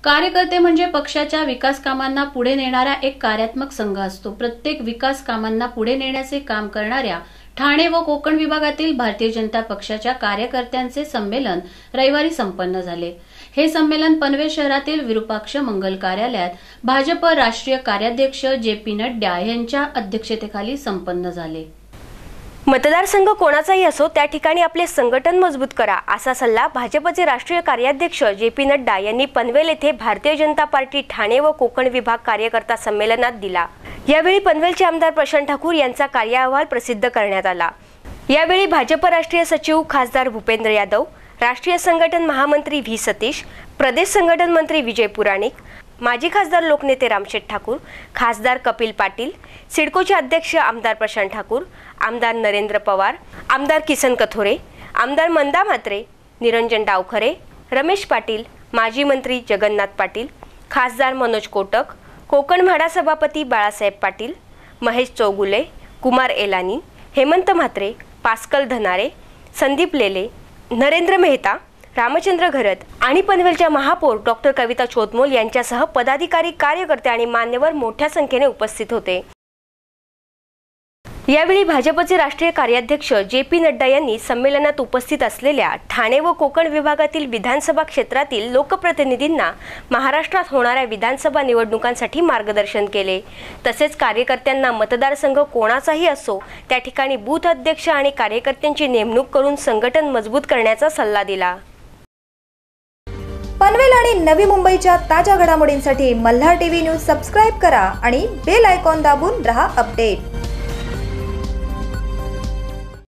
कार्यकर्ते म्हणजे पक्षाच्या विकास कामांना पुढे नेणारा एक कार्यात्मक संघ असतो। प्रत्येक विकास कामांना पुढे नेण्याचे काम करणाऱ्या ठाणे व कोकण विभागातील भारतीय जनता पक्षाच्या कार्यकर्त्यांचे संमेलन रविवारी संपन्न झाले। हे संमेलन पनवेल शहरातील विरूपाक्ष मंगल कार्यालयात भाजप राष्ट्रीय कार्याध्यक्ष जे.पी. नड्डा यांच्या अध्यक्षतेखाली संपन्न झाले। मतदारसंघ कोणाचाही असो त्या ठिकाणी आपले संघटन मजबूत करा असा सल्ला भाजपचे राष्ट्रीय कार्याध्यक्ष जे.पी. नड्डा यांनी पनवेल येथे भारतीय जनता पार्टी ठाणे व कोकण विभाग कार्यकर्ता संमेलनात दिला। यावेळी पनवेलचे आमदार प्रशांत ठाकूर यांचा कार्य अहवाल प्रसिद्ध करण्यात आला। यावेळी भाजप राष्ट्रीय सचिव खासदार भूपेंद्र यादव, राष्ट्रीय संघटन महामंत्री व्ही सतीश, प्रदेश संघटन मंत्री विजय पुराणिक, माजी खासदार लोकनेते रामशेठ ठाकूर, खासदार कपिल पाटील, सिडकोचे अध्यक्ष आमदार प्रशांत ठाकूर, आमदार नरेंद्र पवार, आमदार किसन कथोरे, आमदार मंदा म्हात्रे, निरंजन डावखरे, रमेश पाटील, माजी मंत्री जगन्नाथ पाटील, खासदार मनोज कोटक, कोकण म्हाडा सभापती बाळासाहेब पाटील, महेश चौगुले, कुमार एलानी, हेमंत म्हात्रे, पास्कल धनारे, संदीप लेले, नरेंद्र मेहता, रामचंद्र घरत आणि पनवेलच्या महापौर डॉक्टर कविता चोतमोल यांच्यासह पदाधिकारी, कार्यकर्ते आणि मान्यवर मोठ्या संख्येने उपस्थित होते। यावेळी भाजपचे राष्ट्रीय कार्याध्यक्ष जे.पी. नड्डा यांनी संमेलनात उपस्थित असलेल्या ठाणे व कोकण विभागातील विधानसभा क्षेत्रातील लोकप्रतिनिधींना महाराष्ट्रात होणाऱ्या विधानसभा निवडणुकांसाठी मार्गदर्शन केले। तसेच कार्यकर्त्यांना मतदारसंघ कोणाचाही असो त्या ठिकाणी बूथ अध्यक्ष आणि कार्यकर्त्यांची नेमणूक करून संघटन मजबूत करण्याचा सल्ला दिला। पनवेल आणि नवी मुंबईच्या ताज्या घडामोडींसाठी मल्हार टीव्ही न्यूज सबस्क्राइब करा आणि बेल आयकॉन दाबून रहा अपडेट।